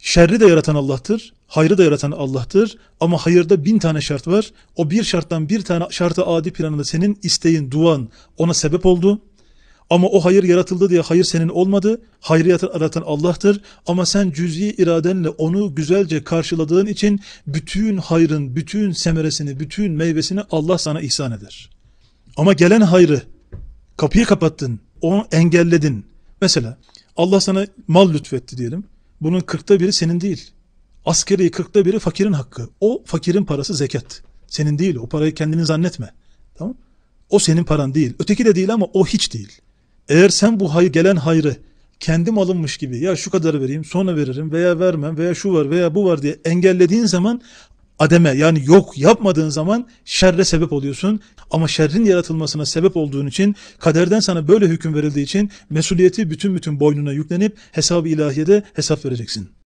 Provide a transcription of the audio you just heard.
Şerri de yaratan Allah'tır, hayrı da yaratan Allah'tır ama hayırda 1000 tane şart var. O bir şarttan bir tane şartı adi planında senin isteğin, duan ona sebep oldu. Ama o hayır yaratıldı diye hayır senin olmadı. Hayrı yaratan Allah'tır. Ama sen cüz'i iradenle onu güzelce karşıladığın için bütün hayrın, bütün semeresini, bütün meyvesini Allah sana ihsan eder. Ama gelen hayrı kapıyı kapattın, onu engelledin. Mesela Allah sana mal lütfetti diyelim. Bunun 1/40'ı senin değil. Askeri 1/40'ı fakirin hakkı. O fakirin parası zekat. Senin değil. O parayı kendini zannetme. Tamam? O senin paran değil. Öteki de değil ama o hiç değil. Eğer sen bu gelen hayrı kendim alınmış gibi ya şu kadar vereyim sonra veririm veya vermem veya şu var veya bu var diye engellediğin zaman ademe yani yok yapmadığın zaman şerre sebep oluyorsun. Ama şerrin yaratılmasına sebep olduğun için kaderden sana böyle hüküm verildiği için mesuliyeti bütün boynuna yüklenip hesab-ı ilahiyede hesap vereceksin.